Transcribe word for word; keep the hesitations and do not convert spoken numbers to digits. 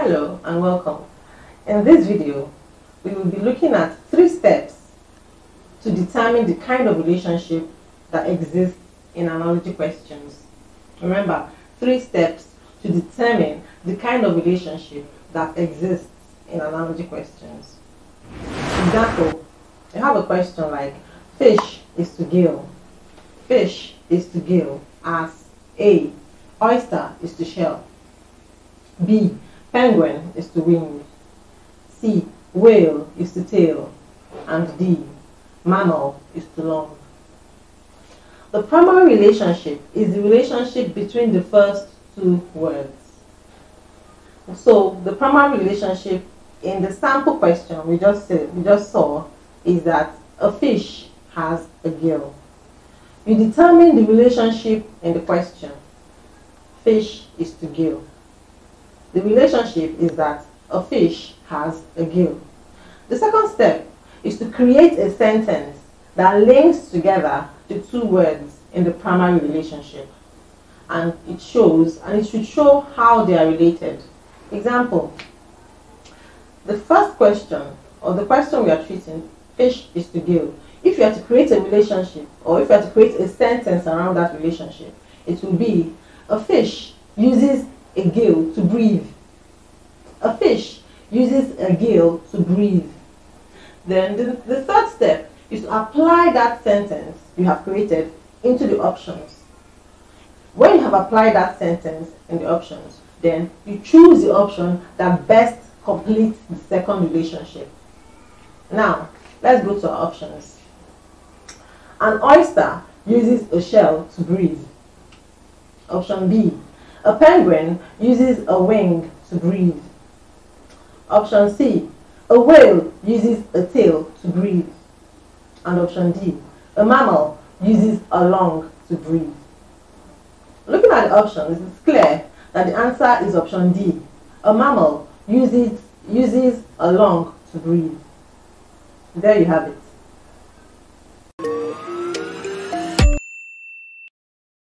Hello and welcome. In this video, we will be looking at three steps to determine the kind of relationship that exists in analogy questions. Remember, three steps to determine the kind of relationship that exists in analogy questions. Example, you have a question like, fish is to gill. Fish is to gill as A. Oyster is to shell. B. Penguin is to wing. C. Whale is to tail. And D. Mammal is to long. The primary relationship is the relationship between the first two words. So the primary relationship in the sample question we just said, we just saw is that a fish has a gill. You determine the relationship in the question. Fish is to gill. The relationship is that a fish has a gill. The second step is to create a sentence that links together the two words in the primary relationship. And it shows, and it should show how they are related. Example, the first question, or the question we are treating, fish is to gill. If you are to create a relationship, or if you are to create a sentence around that relationship, it will be, a fish uses a gill to breathe. A fish uses a gill to breathe. Then the, the third step is to apply that sentence you have created into the options. When you have applied that sentence in the options, then you choose the option that best completes the second relationship. Now, let's go to our options. An oyster uses a shell to breathe. Option B. A penguin uses a wing to breathe. Option C. A whale uses a tail to breathe. And option D. A mammal uses a lung to breathe. Looking at the options, it's clear that the answer is option D. A mammal uses, uses a lung to breathe. There you have it.